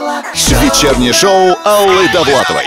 Вечернее шоу Аллы Довлатовой.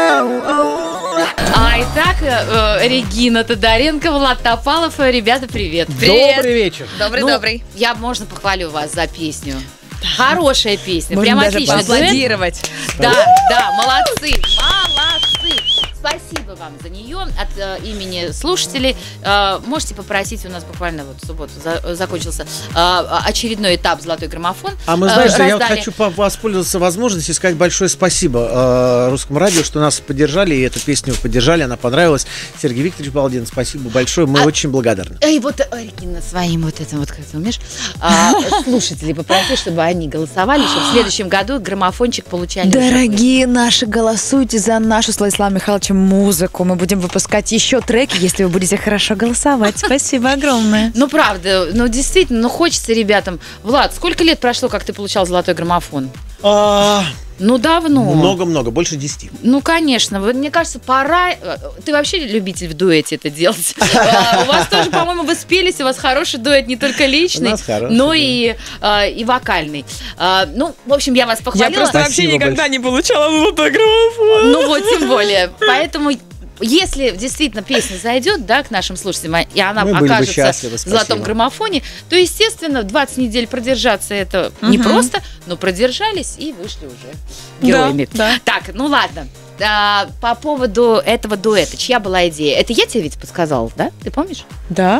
Итак, Регина Тодоренко, Влад Топалов. Ребята, привет. Добрый вечер. Добрый. Можно похвалю вас за песню. Хорошая песня, Можно прям даже отлично. поаплодировать. Да, молодцы. Спасибо вам за нее от имени слушателей. Можете попросить, у нас буквально вот в субботу закончился очередной этап «Золотой граммофон». А мы, знаешь, я вот хочу воспользоваться возможностью и сказать большое спасибо Русскому радио, что нас поддержали, и эту песню поддержали, она понравилась. Сергей Викторович Балдин, спасибо большое, мы очень благодарны. И вот, Регина, своим вот этим вот, как ты умеешь, слушателей попроси, чтобы они голосовали, чтобы в следующем году граммофончик получали. Дорогие наши, голосуйте за нашу с Владиславом Михайловичем музыку. Мы будем выпускать еще треки, если вы будете хорошо голосовать. Спасибо огромное. Ну, правда, действительно, хочется ребятам. Влад, сколько лет прошло, как ты получал золотой граммофон? Давно. Много-много, больше 10. Ну, конечно. Мне кажется, пора... Ты вообще любитель в дуэте это делать. У вас тоже, по-моему, вы спелись, у вас хороший дуэт, не только личный, но и вокальный. В общем, я вас похвалила. Я просто вообще никогда не получала золотой граммофон. Тем более. Поэтому... Если действительно песня зайдет, к нашим слушателям, и она окажется в золотом граммофоне, то, естественно, 20 недель продержаться это непросто, но продержались и вышли уже героями. Да. Так, ладно. По поводу этого дуэта, чья была идея? Это я тебе ведь подсказала, да? Ты помнишь? Да.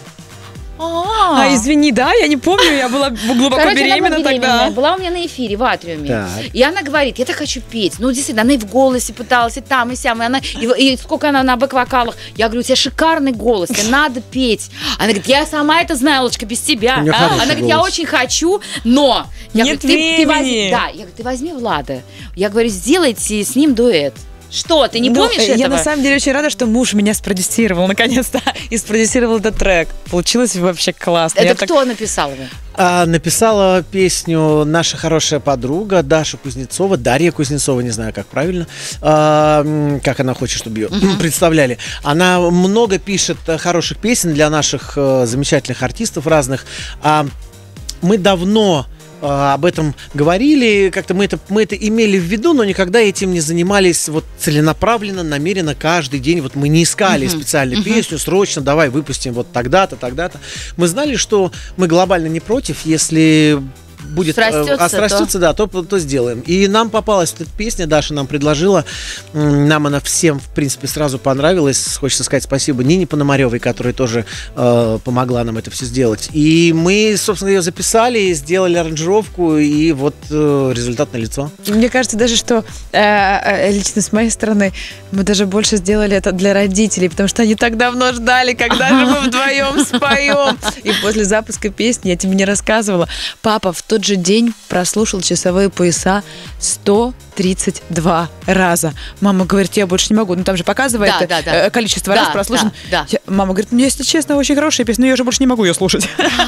Извини, я не помню, я была глубоко беременна тогда. Была у меня на эфире в Атриуме. Так. И она говорит, я так хочу петь. Действительно, она и в голосе пыталась, и там, и сям, и сколько она на бэк-вокалах. Я говорю, у тебя шикарный голос, тебе надо петь. Она говорит, я сама это знаю, Лочка, без тебя. Она говорит, я очень хочу, но... Нет времени. Я говорю, ты возьми Влада. Я говорю, сделайте с ним дуэт. Что, ты не помнишь этого? Я на самом деле очень рада, что муж меня спродюсировал наконец-то. И спродюсировал этот трек. Получилось вообще классно. Это кто написал его? Написала песню наша хорошая подруга Даша Кузнецова, Дарья Кузнецова, не знаю, как правильно, как она хочет, чтобы ее представляли. Она много пишет хороших песен для наших замечательных артистов разных. Мы давно об этом говорили, как-то мы это имели в виду, но никогда этим не занимались целенаправленно, намеренно, каждый день. Мы не искали специальную песню, срочно давай выпустим тогда-то, тогда-то. Мы знали, что мы глобально не против, если будет срастется, то сделаем. И нам попалась эта песня, Даша нам предложила, нам она всем, в принципе, сразу понравилась. Хочется сказать спасибо Нине Пономаревой, которая тоже помогла нам это все сделать. И мы, собственно, ее записали, сделали аранжировку, и результат налицо. Мне кажется даже, что лично с моей стороны мы даже больше сделали это для родителей, потому что они так давно ждали, когда же мы вдвоем споем. И после запуска песни, я тебе не рассказывала, папа в тот же день прослушал часовые пояса 132 раза. Мама говорит, я больше не могу. Там же показывает количество раз прослушан. Мама говорит, если честно, очень хорошая песня, но я уже больше не могу ее слушать.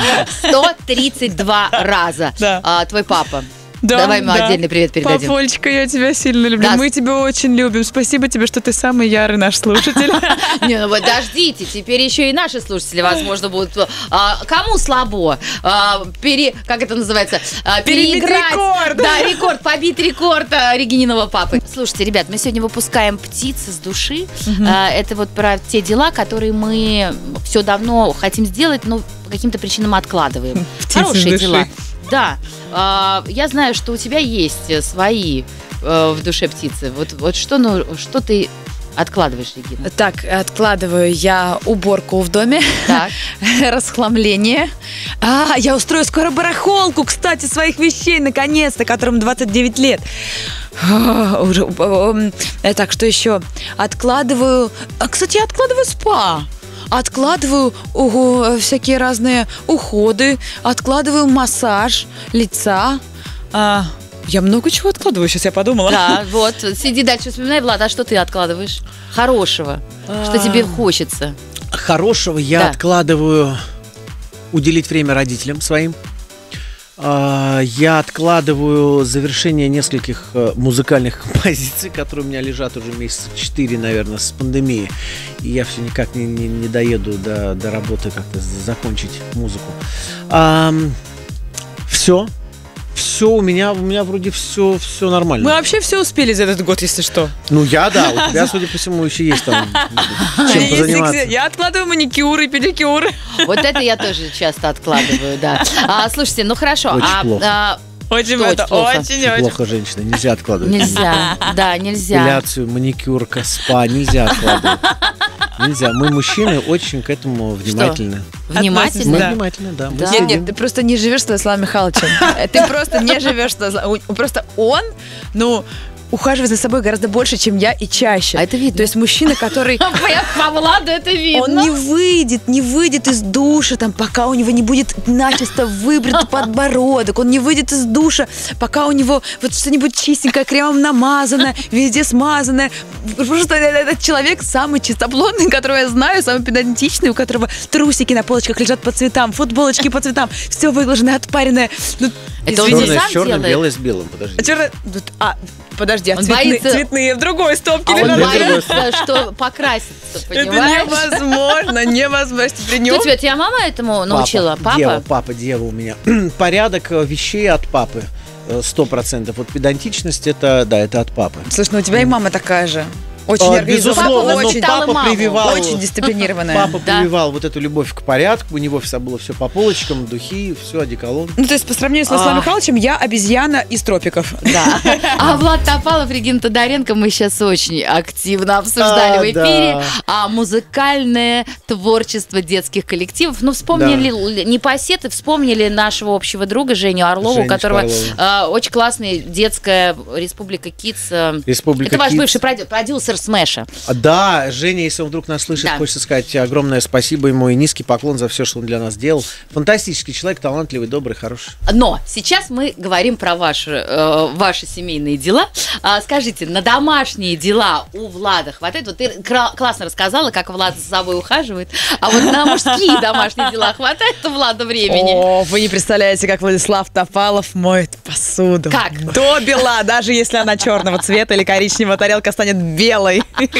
132 раза. Твой папа. Да, давай ему отдельный привет передадим. Папулечка, я тебя сильно люблю. Мы тебя очень любим. Спасибо тебе, что ты самый ярый наш слушатель. Подождите, теперь еще и наши слушатели, возможно, будут... Кому слабо? Как это называется? Переиграть. Рекорд. Да, рекорд, побить рекорд Регининого папы. Слушайте, ребят, мы сегодня выпускаем «Птицы с души». Это про те дела, которые мы все давно хотим сделать, но по каким-то причинам откладываем. Хорошие дела. Да, я знаю, что у тебя есть свои в душе птицы. Что ты откладываешь, Регина? Так, откладываю я уборку в доме, расхламление. Я устрою скоро барахолку, кстати, своих вещей, наконец-то, которым 29 лет. Так, что еще? Откладываю... Кстати, я откладываю спа. Откладываю всякие разные уходы, откладываю массаж лица. Я много чего откладываю, сейчас я подумала. Да, сиди дальше, вспоминай, Влад, а что ты откладываешь? Хорошего, что тебе хочется? Хорошего я откладываю уделить время родителям своим. Я откладываю завершение нескольких музыкальных композиций, которые у меня лежат уже месяца 4, наверное, с пандемии. И я все никак не доеду до работы, как-то закончить музыку. Все все, у меня вроде все нормально. Мы вообще все успели за этот год, если что. Ну, я, да, у тебя, судя по всему, еще есть там чем позаниматься. Я откладываю маникюры, педикюры. Вот это я тоже часто откладываю, да. Слушайте, ну хорошо. Очень плохо. Очень Плохо, женщина, нельзя откладывать. Нельзя, да, нельзя. Эпиляцию, маникюрка, спа нельзя откладывать. Нельзя. Мы, мужчины, очень к этому внимательны. Внимательно? Мы Да. внимательны, да. Мы Да. следим. Нет, ты просто не живешь с Владиславом Михайловичем. Ты просто не живешь с Владиславом. Просто он, ухаживает за собой гораздо больше, чем я, и чаще. А это видно. То есть мужчина, который... По Владу это видно. Он не выйдет из душа, там, пока у него не будет начисто выбрит подбородок. Он не выйдет из душа, пока у него вот что-нибудь чистенькое, кремом намазанное, везде смазанное. Просто этот человек самый чистоплотный, которого я знаю, самый педантичный, у которого трусики на полочках лежат по цветам, футболочки по цветам, все выглаженное, отпаренное. Это он Черное сам с черным, делает? белое с белым. Подожди. Подожди, Он боится- цветные в другой стопке А он лежат. боится, что покрасится, Это понимаешь? невозможно. При нем... Кто тебя, твоя мама этому научила? Папа? Дева у меня. Порядок вещей от папы. 100%. Вот педантичность, это от папы. Слушай, ну у тебя и мама такая же. Очень организованная. Безусловно, Папа но воспитал папа маму. прививал. Очень дисциплинированная. Папа Да. прививал вот эту любовь к порядку, у него было все по полочкам, духи, все, одеколон. Ну, то есть, по сравнению с Владиславом Михайловичем, я обезьяна из тропиков. Да. А Влад Топалов, Регина Тодоренко мы сейчас очень активно обсуждали в эфире. Музыкальное творчество детских коллективов. Ну, вспомнили непосеты, вспомнили нашего общего друга Женю Орлову, у Женечку которого Орлову. очень классная детская Республика Кидс. Республика Это ваш Kids. бывший продюсер Смэша. Да, Женя, если он вдруг нас слышит, Да. хочется сказать огромное спасибо ему и низкий поклон за все, что он для нас делал. Фантастический человек, талантливый, добрый, хороший. Но сейчас мы говорим про ваши семейные дела. Скажите, на домашние дела у Влада хватает? Вот ты классно рассказала, как Влад за собой ухаживает, а вот на мужские домашние дела хватает у Влада времени? О, вы не представляете, как Владислав Топалов моет посуду. Как? До бела, даже если она черного цвета или коричневого, тарелка станет белой.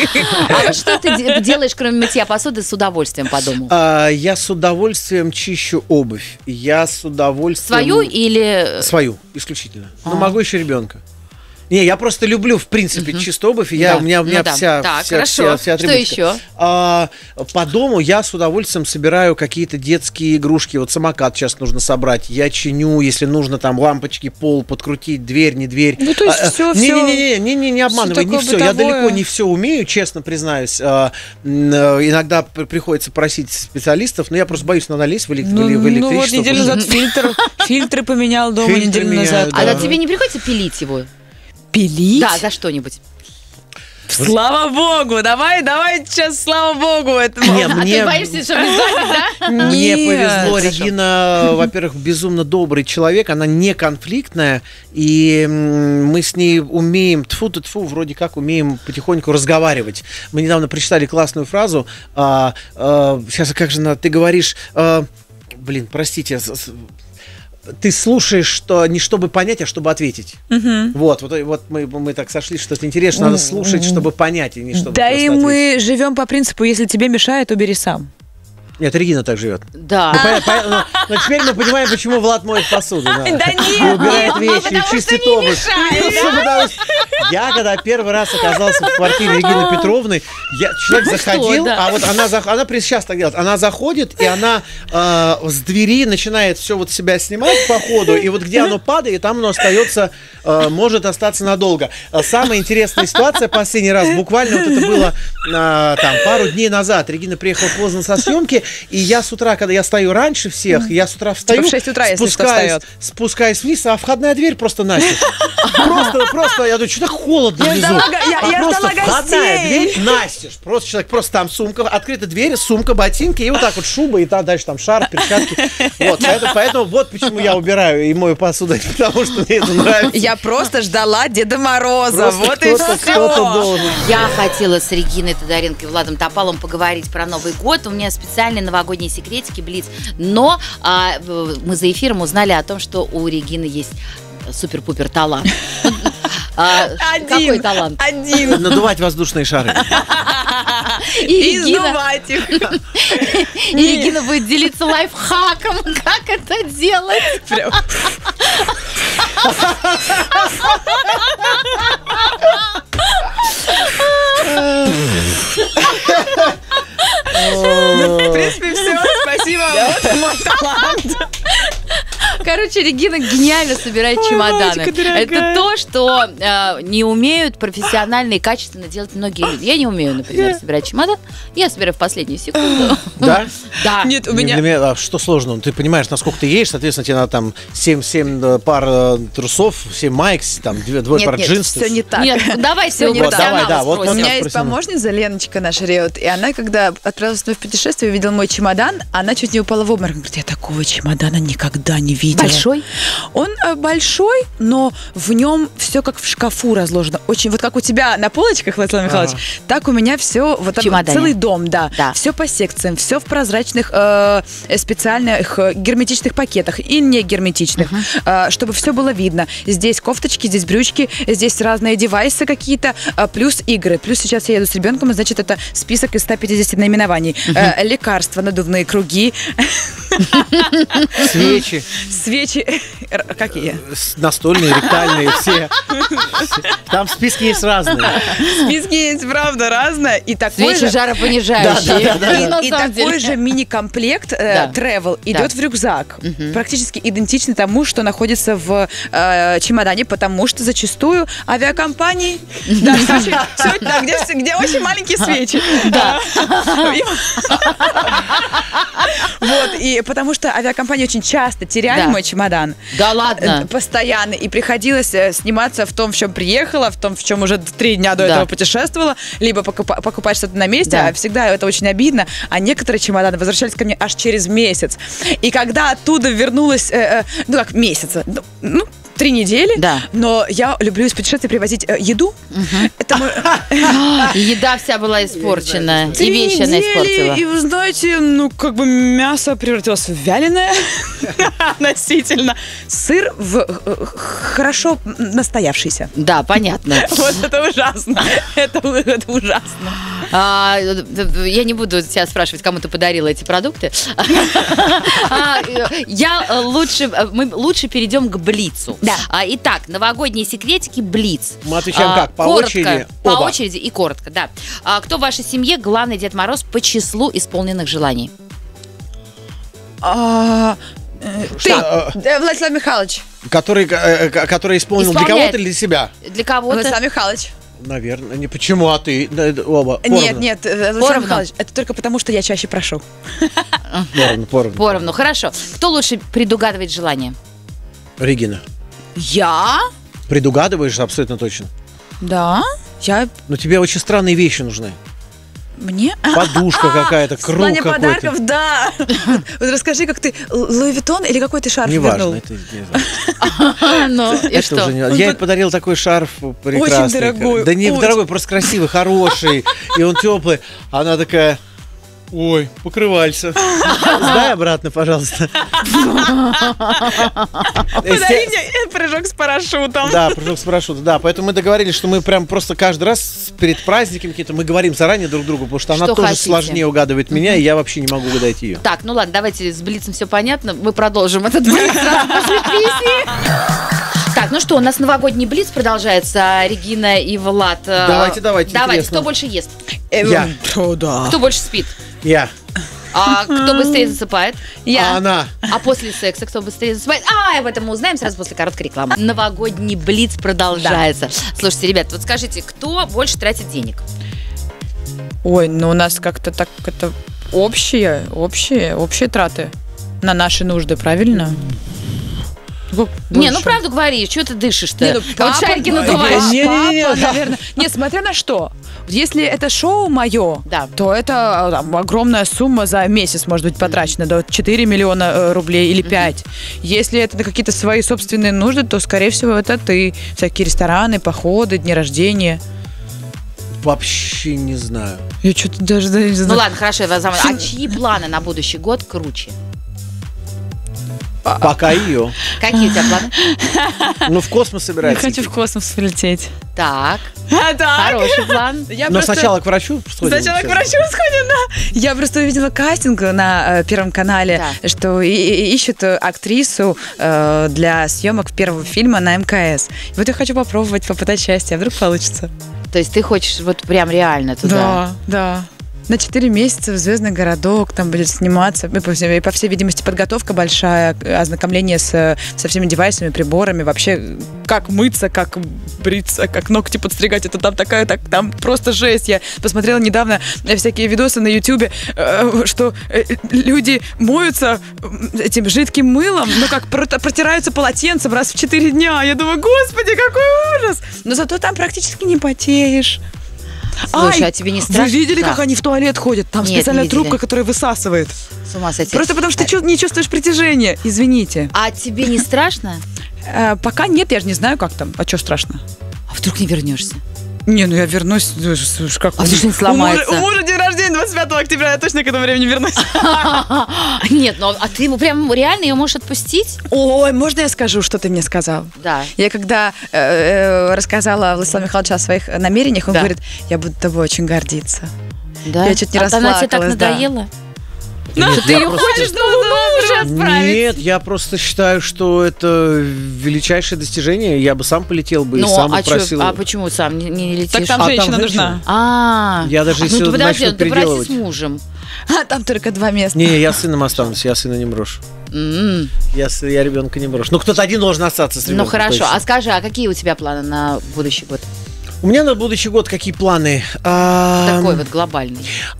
А вот что ты делаешь, кроме мытья посуды, с удовольствием по дому? Я с удовольствием чищу обувь. Я с удовольствием... Свою или... Свою, исключительно. Но могу еще ребенка. Не, я просто люблю, в принципе, чистую обувь. Да. У меня да. вся Так, вся хорошо. атрибутика. Что еще? По дому я с удовольствием собираю какие-то детские игрушки. Вот самокат сейчас нужно собрать. Я чиню, если нужно, там лампочки, пол подкрутить, дверь, не дверь. Ну, то есть все. Не обманывай, не такое все. Я бытовое. далеко не все умею, честно признаюсь. Иногда приходится просить специалистов, но я просто боюсь налезть в электричество. Ну вот неделю назад фильтры поменял дома, Фильтры неделю меняю, назад. да. А тебе не приходится пилить его? Пилить? Да, за что-нибудь. Слава богу, давай сейчас, слава богу. Это... Не, А мне- ты боишься, что не сзади, да? Мне Нет. повезло, Хорошо. Регина, во-первых, безумно добрый человек, она не конфликтная, и мы с ней умеем, тьфу-тьфу, вроде как умеем потихоньку разговаривать. Мы недавно прочитали классную фразу, сейчас, как же ты говоришь, простите, ты слушаешь, что не чтобы понять, а чтобы ответить. Вот мы так сошлись, что-то интересно, надо слушать, чтобы понять, и не чтобы Да просто и ответить. мы живем по принципу, если тебе мешает, убери сам. Нет, Регина так живет. Да. Но теперь мы понимаем, почему Влад моет посуду. Да. нет, И убирает вещи, и чистит обувь. Я, когда первый раз оказался в квартире Регины Петровны, человек заходил, да. а вот она сейчас так делает, она заходит, и она с двери начинает все вот себя снимать по ходу, и вот где оно падает, там оно остается, может остаться надолго. Самая интересная ситуация последний раз, буквально вот это было там пару дней назад. Регина приехала поздно со съемки, и я с утра, когда я стою раньше всех, я с утра встаю, Типа в 6 утра, если что, встает. спускаюсь вниз, а входная дверь просто настежь. Просто, я думаю, что так холодно внизу. Я Просто ждала входная гостей. дверь настежь. Просто человек, просто там сумка, открыта дверь, сумка, ботинки, и вот так вот шуба, и там дальше там шар, перчатки. Вот, поэтому вот почему я убираю и мою посуду, потому что мне это нравится. Я просто ждала Деда Мороза. Просто Вот и кто-то все. должен. Я хотела с Региной Тодоренко и Владом Топаловым поговорить про Новый год. У меня специальные новогодние секретики, блиц. Но мы за эфиром узнали о том, что у Регины есть супер-пупер талант. Какой талант? Один. Надувать воздушные шары. И Издувать их. Регина будет делиться лайфхаком, как это делать. Прям. В принципе, все. Спасибо. Вот мой талант. Короче, Регина гениально собирает чемоданы. Мамочка дорогая. Это то, что не умеют профессионально и качественно делать многие люди. Я не умею, например, собирать чемодан. Я собираю в последнюю секунду. Да? Да. Нет, у Для меня... меня, что сложно? Ты понимаешь, насколько ты едешь, соответственно, тебе надо там 7 пар трусов, 7 майк, там, двое пар Нет, джинсов. все не так. Нет, давайте у не так. профессионала Давай, вот У спросим. меня есть профессионал. помощница Леночка наша Реут, и она, когда отправилась с мной в путешествие, увидела мой чемодан, она чуть не упала в обморок. Говорит, я такого чемодана никогда не видела. Большой? Он большой, но в нем все как в шкафу разложено. Очень, вот как у тебя на полочках, Владислав Михайлович, так у меня все, вот там чемодане. целый дом, да. Да. Все по секциям, все в прозрачных специальных герметичных пакетах и не герметичных, чтобы все было видно. Здесь кофточки, здесь брючки, здесь разные девайсы какие-то, плюс игры. Плюс сейчас я еду с ребенком, и, значит, это список из 150 наименований. Лекарства, надувные круги, Свечи, свечи. Какие? настольные, ректальные, все. Там в списке есть разные. Списки есть, правда, разное. И такой Свечи же... жаропонижающие. На И самом такой деле. же мини-комплект Да. travel Да. идет в рюкзак. Практически идентичный тому, что находится в чемодане, потому что зачастую авиакомпании, да, где очень маленькие свечи. Да. Вот, и потому что авиакомпании очень часто теряли Да. мой чемодан. Да ладно. Постоянно. И приходилось сниматься в том, в чем приехала, в том, в чем уже 3 дня до Да. этого путешествовала, либо покупать что-то на месте, Да. а всегда это очень обидно. А некоторые чемоданы возвращались ко мне аж через месяц. И когда оттуда вернулась, ну как месяца, 3 недели, Да. но я люблю из путешествий привозить еду. Это мой... И еда вся была испорчена. И 3 вещи она недели, испортила. и вы знаете, как бы мясо превратилось в вяленое относительно. Сыр в хорошо настоявшийся. Да, понятно. Вот это ужасно. Это ужасно. Я не буду тебя спрашивать, кому ты подарила эти продукты. Мы лучше перейдем к Блицу. Да. Итак, новогодние секретики Блиц. Мы отвечаем как? По Коротко, очереди? По Оба. очереди и коротко, да. Кто в вашей семье главный Дед Мороз по числу исполненных желаний? Ты, Владислав Михайлович. Который исполнил для Исполняет. кого-то или для себя? Для кого-то? Владислав Михайлович. Наверное. Не почему, а ты? Оба. Нет, Владислав Поровну. Михайлович, это только потому, что я чаще прошу. Поровну. Поровну. Хорошо. Кто лучше предугадывает желание? Регина. Я? Предугадываешь абсолютно точно. Да. Я... Но тебе очень странные вещи нужны. Мне? Подушка какая-то, В круг плане какой-то. подарков, да. Вот расскажи, как ты Луи Виттон или какой ты шарф Неважно, вернул? это не знаю. Ну, и Это что? уже не- Я ей подарил такой шарф прекрасный. дорогой, Да не очень. дорогой, просто красивый, хороший. И он теплый. Она такая... Ой, покрывальца. Сдай обратно, пожалуйста. Подари мне прыжок с парашютом. Да, прыжок с парашютом. Да, поэтому мы договорились, что мы прям просто каждый раз перед праздниками какие-то мы говорим заранее друг другу, потому что она Что тоже хотите. сложнее угадывает меня, и я вообще не могу угадать ее. Так, ну ладно, давайте с Блицем все понятно. Мы продолжим этот блиц сразу после песни. Так, ну что, у нас новогодний блиц продолжается. Регина и Влад. Давайте, Давайте, интересно. кто больше ест? Я. Да. Кто больше спит? Я. Кто быстрее засыпает? А она. А после секса кто быстрее засыпает? Об этом мы узнаем сразу после короткой рекламы. Новогодний блиц продолжается. Слушайте, ребят, вот скажите, кто больше тратит денег? Ой, ну у нас как-то так это общие траты на наши нужды, правильно? Не, ну правду говори, что ты дышишь-то? Не, ну, Вот папа, шарики да, надуваешь. Не-не-не, Папа, да. наверное. Нет, смотря на что. Если это шоу мое, Да. то это там, огромная сумма за месяц может быть потрачена, до 4 миллиона рублей или 5. Если это на какие-то свои собственные нужды, то, скорее всего, это ты. Всякие рестораны, походы, дни рождения. Вообще не знаю. Я что-то даже не знаю. Ну ладно, хорошо, я вас замолчу. А чьи планы на будущий год круче? Пока ее. Какие у тебя планы? Ну, в космос Я собирается. хочу в космос полететь. Так, Так. хороший план. Я Но просто- сначала к врачу сходим. Сначала к сейчас. врачу сходим, да. Я просто увидела кастинг на Первом канале, Да. что ищут актрису для съемок первого фильма на МКС. И вот я хочу попытать счастье, а вдруг получится. То есть ты хочешь вот прям реально туда? Да. На 4 месяца в «Звездный городок» там будет сниматься. И по всей видимости, подготовка большая, ознакомление со всеми девайсами, приборами. Вообще, как мыться, как бриться, как ногти подстригать. Это там просто жесть. Я посмотрела недавно всякие видосы на Ютубе, что люди моются этим жидким мылом, но как протираются полотенцем раз в 4 дня. Я думаю, господи, какой ужас! Но зато там практически не потеешь. Слушай, а тебе не страшно? Вы видели, Да. как они в туалет ходят? Там Нет, специальная не видели. трубка, которая высасывает. С ума сойти. Просто потому что ты не чувствуешь притяжения. Извините. А тебе не страшно? Пока нет, я же не знаю, как там. А что страшно? А вдруг не вернешься? Не, ну я вернусь. Как А вдруг не сломается? У мужа день рождения 25 октября, я точно к этому времени вернусь. Нет, ну а ты прям реально ее можешь отпустить? Ой, можно я скажу, что ты мне сказал? Да. Я когда рассказала Владиславу Михайловичу о своих намерениях, он Да. говорит, я буду тобой очень гордиться. Да? Я чуть не Она тебе так расплакалась, да. надоела? Нет, Ты я ее просто- хочешь на Луну уже отправить? Нет, я просто считаю, что это величайшее достижение. Я бы сам полетел бы и Ну, сам а, бы просил. а почему сам не летишь? Так там А там женщина женщина. нужна. А, Я даже если ну, ты подожди, начну ты проси переделывать. с мужем. А там только 2 места. Не, я с сыном останусь, я сына не брошу. М. Я ребенка не брошу. Ну, кто-то один должен остаться с ребенком. Ну хорошо, точно. а скажи, а какие у тебя планы на будущий год? У меня на будущий год какие планы? Такой вот глобальный.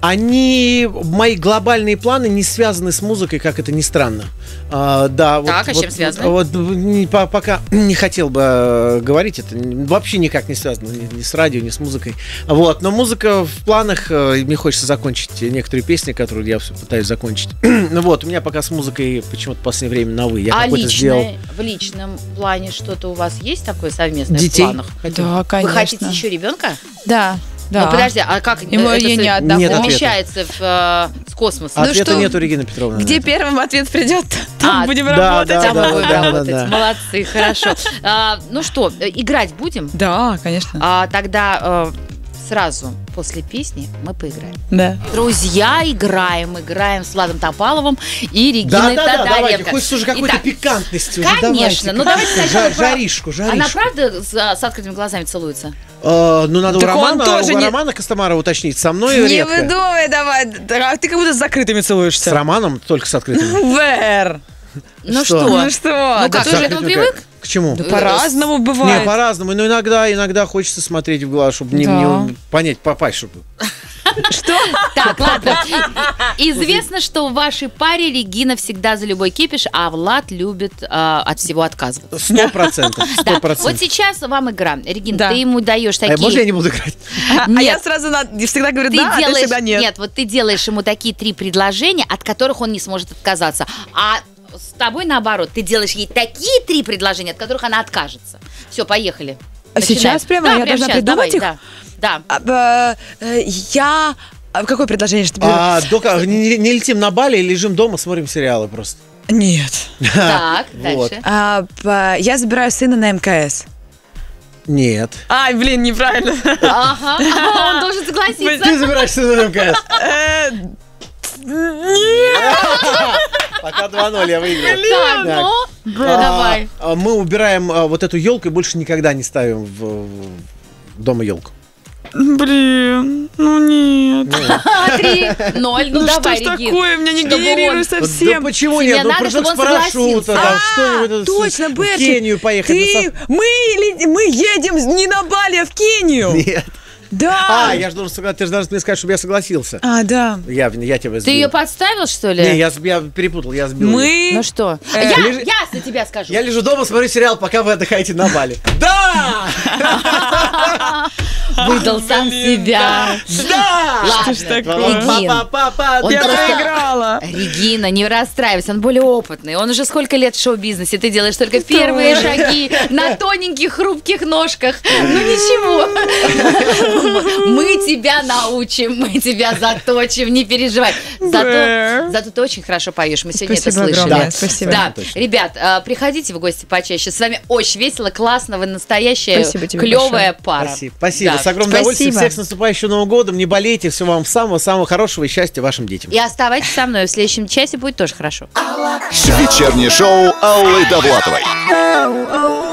Мои глобальные планы не связаны с музыкой, как это ни странно. Да, Так, а с чем связаны? Пока не хотел бы говорить, это вообще никак не связано ни с радио, ни с музыкой. Вот, но музыка в планах, мне хочется закончить некоторые песни, которые я все пытаюсь закончить. Вот, у меня пока с музыкой почему-то в последнее время на «вы». Я А какой-то сделал в личном плане что-то у вас есть такое совместное детей. в планах? Да, конечно. Вы хотите еще ребенка? Да, да. Ну подожди, а как Ему это ей всё не отдам. Нет ответа. умещается с космоса? Ну Ответа что? нету, Регина Петровна. Где первым ответ придет, там А, будем да, работать. да, Там мы будем да, работать. да. Молодцы, хорошо. Ну что, играть будем? Да, конечно. Тогда сразу после песни мы поиграем. Да. Друзья, играем с Владом Топаловым и Региной Да, давайте, Тодоренко. хочется уже какой-то Итак, пикантности. Уже, конечно, давайте, ну давайте сначала про- жаришку. Она правда с открытыми глазами целуется? Ну, надо Так у он тоже у не- Романа Костомарова уточнить. Со мной Не редко. выдумай давай. Да, ты как будто с закрытыми С целуешься. Романом только с открытыми. Вэр. Ну Что? что? Ну что? Ну да как, ты ты же- же к этому привык? К чему? Да по-разному Не, бывает. по-разному. Но иногда хочется смотреть в глаз, чтобы Да. не понять, попасть, чтобы. Что? Так, ладно. Известно, что в вашей паре Регина всегда за любой кипиш, а Влад любит от всего отказываться. 100%. Да, вот 100%. сейчас вам игра. Регина, Да. ты ему даешь А можно я такие... не буду играть? А я сразу всегда говорю Ты да, а ты делаешь... всегда нет. вот ты делаешь ему такие 3 предложения, от которых он не сможет отказаться. А с тобой наоборот, ты делаешь ей такие 3 предложения, от которых она откажется. Все, поехали. А сейчас Начинаем. прямо Да, я должна сейчас, придумать давай, их? Да. Я... Какое предложение же тебе? Не летим на Бали, лежим дома, смотрим сериалы просто. Нет. Так, Вот. дальше. Я забираю сына на МКС. Нет. Ай, блин, неправильно. Ага, он должен согласиться. Ты забираешься на МКС. Пока 2-0 я выиграл. Так, ну, давай. Мы убираем вот эту елку и больше никогда не ставим в дома елку. Блин, ну нет. 3-0, ну давай, что ж Регин. такое, меня не Чтобы генерируй он- совсем. Да почему Тебе нет? Ну, надо, прыжок чтобы с он парашюта, согласился. там что-нибудь. Точно, в Берти. Кению поехать. Мы едем не на Бали, а в Кению. Нет. Да. Я же должен согласиться. Ты же должен мне сказать, чтобы я согласился. Да. Я тебя сбил. Ты ее подставил, что ли? Не, я перепутал, я сбил. её. Мы... Ну что? лежи- Я за тебя скажу. Я лежу дома, смотрю сериал, пока вы отдыхаете на Бали. Да! Выдал сам себя. Да! Ладно, ж такое? Регин. Он Я просто- проиграла. Регина, не расстраивайся, он более опытный. Он уже сколько лет в шоу-бизнесе, ты делаешь только первые шаги на тоненьких, хрупких ножках. Ну ничего. Мы тебя научим, мы тебя заточим, не переживай. Зато ты очень хорошо поешь, мы сегодня это слышали. Огромное, спасибо. Да, ребят, приходите в гости почаще. С вами очень весело, классно, вы настоящая клевая пара. Спасибо. С огромным удовольствием. Всех с наступающим Новым годом. Не болейте, всего вам самого-самого хорошего и счастья вашим детям. И оставайтесь со мной. В следующем часе будет тоже хорошо. Вечернее шоу Аллы Довлатовой.